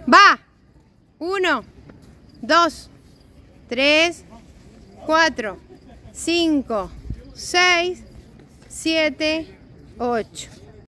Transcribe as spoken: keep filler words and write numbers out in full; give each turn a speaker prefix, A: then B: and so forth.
A: Va. Uno, dos, tres, cuatro, cinco, seis, siete, ocho.